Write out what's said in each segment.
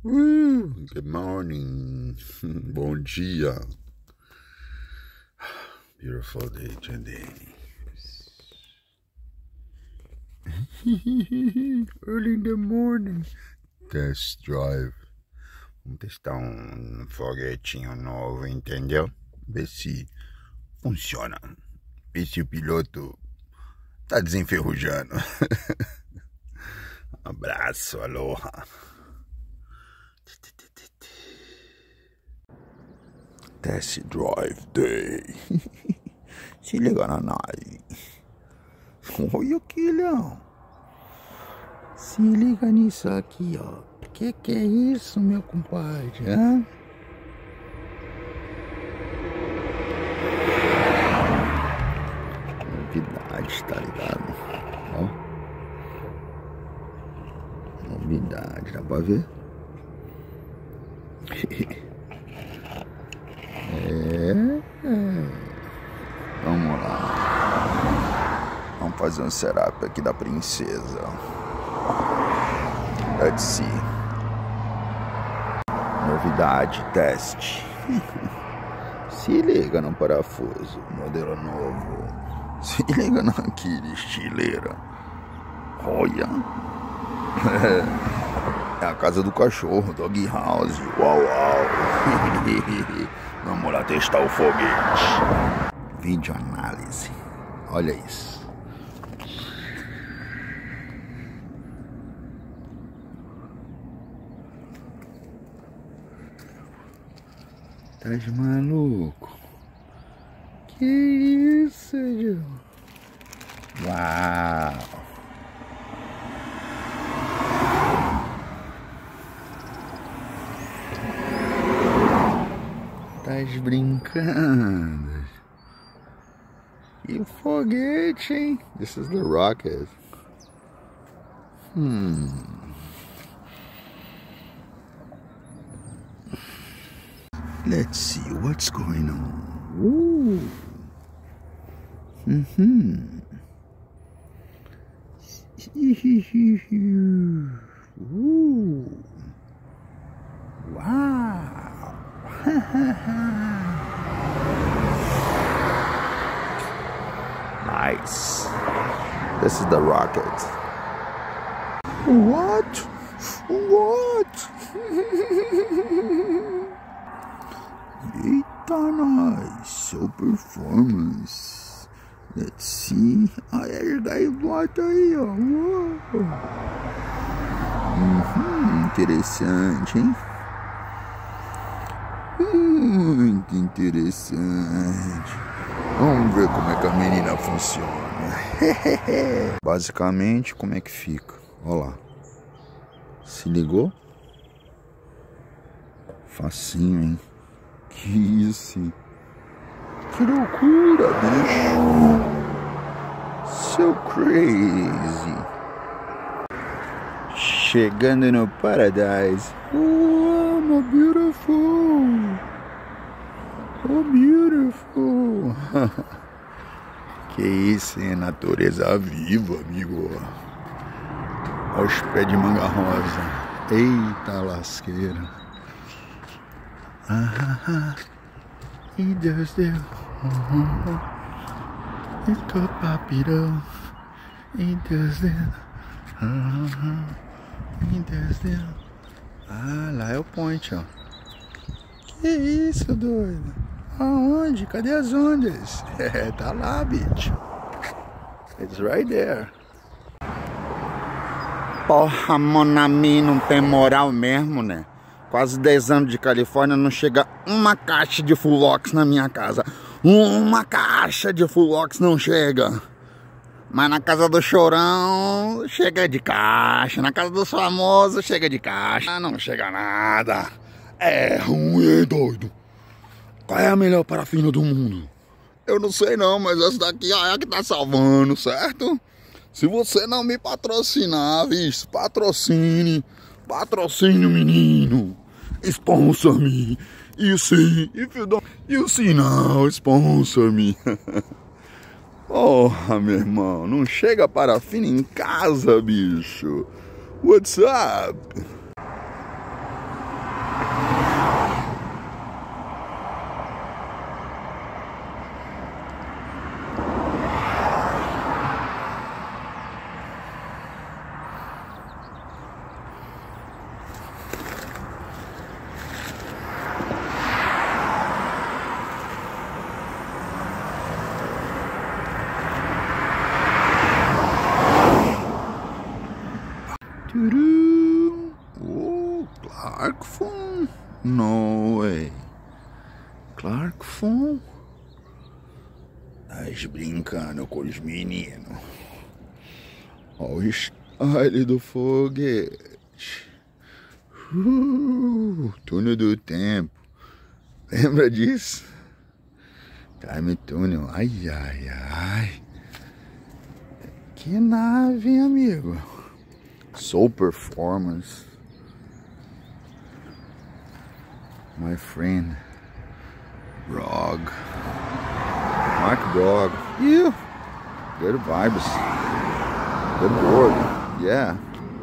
Good morning. Bom dia. Beautiful day today. Early in the morning. Test drive. Vamos testar um foguetinho novo, entendeu? Ver se funciona. Ver se o piloto tá desenferrujando. Abraço, aloha. Test Drive Day. Se liga na nave. Olha aqui, Leão. Se liga nisso aqui, ó. Que é isso, meu compadre? Hã? Novidade, tá ligado? Ó. Novidade, dá pra ver? Vamos lá. Vamos fazer um setup aqui da princesa. Let's see. Novidade, teste. Se liga no parafuso, modelo novo. Se liga naquele estileira. Olha. É a casa do cachorro, dog house. Uau, uau. Vamos lá testar o foguete. Vídeo análise. Olha isso. Tá de maluco? Que isso, Joe? Uau. Tá brincando? Que foguete, hein? This is the rocket. Let's see what's going on. Ooh. Ooh. Wow. Nice. This is the rocket. What? What? Eita, nice. So performance. Let's see. Olha as gaivotas aí, ó. Interessante, hein? Muito interessante. Vamos ver como é que a menina funciona. Basicamente, como é que fica? Olha lá. Se ligou? Facinho, hein? Que isso? Que loucura, bicho! So crazy! Chegando no Paradise. Oh, my beautiful! Oh, beautiful! Que isso, hein? Natureza viva, amigo! Olha os pés de manga rosa. Eita lasqueira! E Deus deu. E tô papirão. E Deus deu. E Deus deu. Ah, lá é o point, ó. Que isso, doido? Aonde? Cadê as ondas? É, tá lá, bicho. It's right there. Porra, Monami, não tem moral mesmo, né? Quase 10 anos de Califórnia, não chega uma caixa de Full-Ox na minha casa. Uma caixa de Full-Ox não chega. Mas na casa do Chorão, chega de caixa. Na casa dos famosos, chega de caixa. Não chega nada. É ruim, doido. Qual é a melhor parafina do mundo? Eu não sei não, mas essa daqui é a que tá salvando, certo? Se você não me patrocinar, visto, patrocine, menino, sponsor me, you see, if you don't, you see now, sponsor me. Porra, meu irmão, não chega parafina em casa, bicho. What's up? Clarkfon? No way. Clarkfon? Tá brincando com os meninos. Olha o style do foguete. Túnel do tempo. Lembra disso? Time Tunnel. Ai, ai, ai. Que nave, hein, amigo? Soul Performance. My friend. Brog. Mark Brog. Yeah. Good vibes. Good board. Yeah.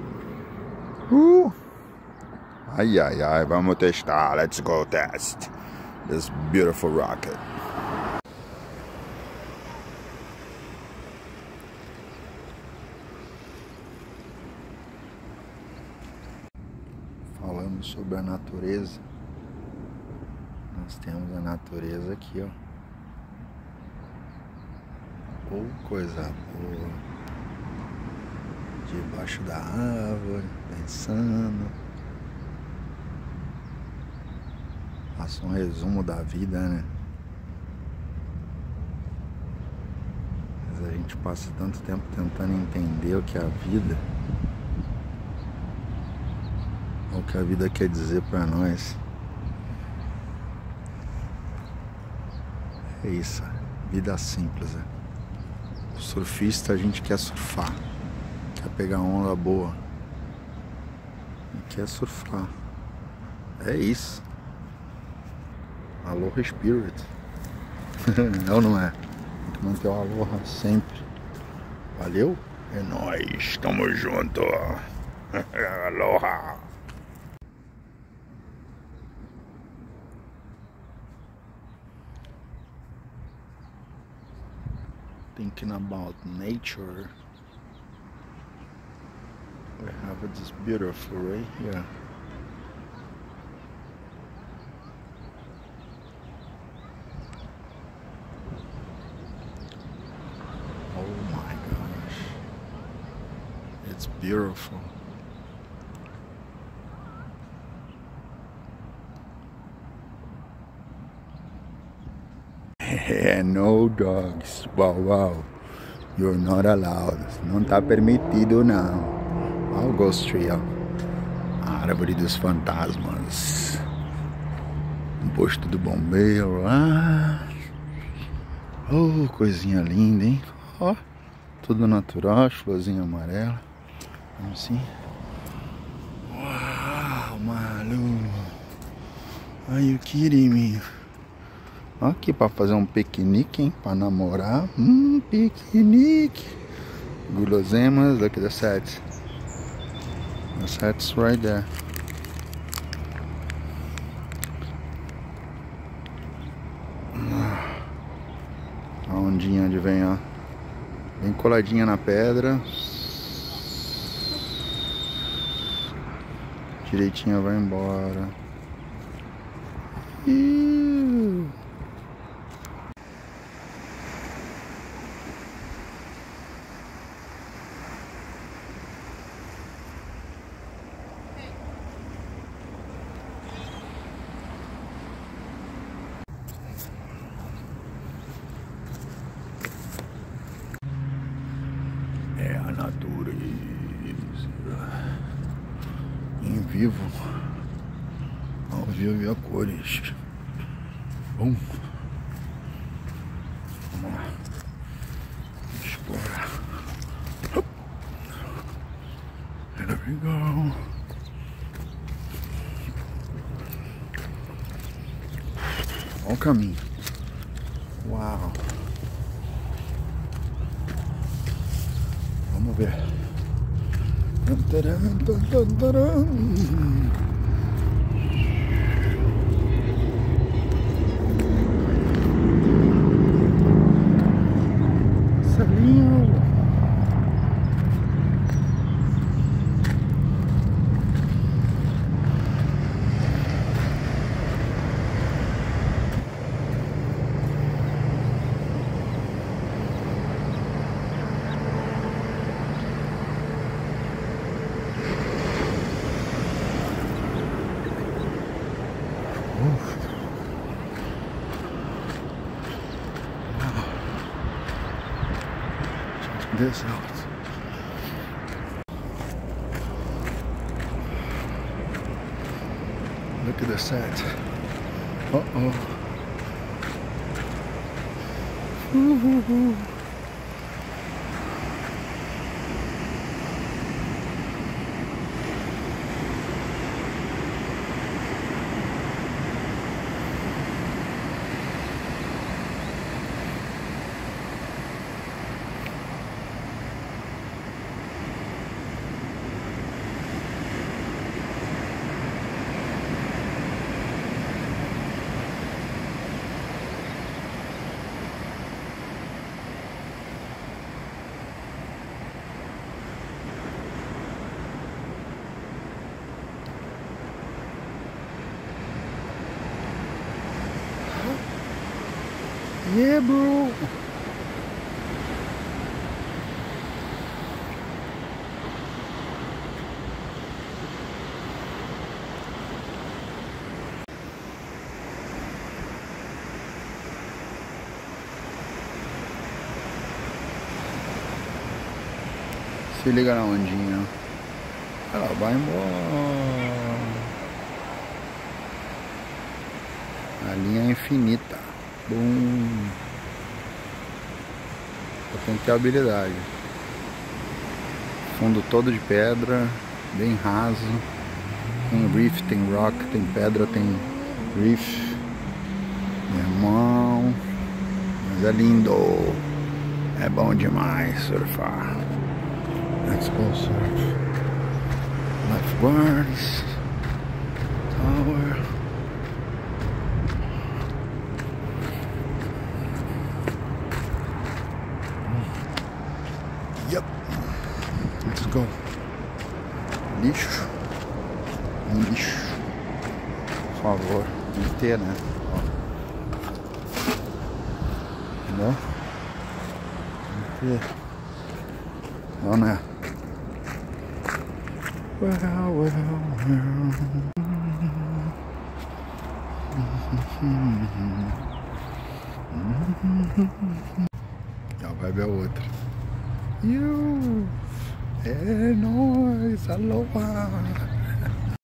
Ai, ai, ai. Vamos testar. Let's go test this beautiful rocket. Falando sobre a natureza, nós temos a natureza aqui, ó. Ou coisa boa, debaixo da árvore, pensando. Faça um resumo da vida, né? Mas a gente passa tanto tempo tentando entender o que é a vida, o que a vida quer dizer pra nós. É isso, vida simples, né? O surfista, a gente quer surfar, quer pegar onda boa, quer surfar. É isso. Aloha Spirit. Não, não é? Tem que manter o aloha sempre. Valeu? É nóis, tamo junto. Aloha. Thinking about nature, we have this beautiful right here. Oh my gosh, it's beautiful. No dogs, wow, wow, you're not allowed, não tá permitido não. Olha o Ghost Tree, ó. A árvore dos fantasmas, o posto do bombeiro lá. Oh, coisinha linda, hein? Ó, tudo natural, florzinha amarela, assim. Uau, maluco. Are you kidding me? Aqui para fazer um piquenique, hein? Para namorar. Piquenique. Guloseimas, look at the sets. The sets right there. A ondinha de vem, ó. Bem coladinha na pedra. Direitinho vai embora. É a natureza em vivo, ao vivo e a cores. Bom, vamos lá explorar. There we go. Olha o caminho. Uau. Vamos ver. Salinho. Check this out. Look at the set. Uh-oh. Yeah, bro. Se liga na ondinha. Ela vai embora. A linha é infinita. Bum. Eu tenho que ter habilidade. Fundo todo de pedra, bem raso. Tem reef, tem rock, tem pedra, tem reef. Meu irmão. Mas é lindo. É bom demais surfar. Let's go surf. Lifeguards. Tower. Yep. Let's go. Lixo. Lixo. Por favor. Tem que ter, né? Ó. Entendeu? Tem que ter. Não, né? Well. A vibe é outra. É nóis, aloha!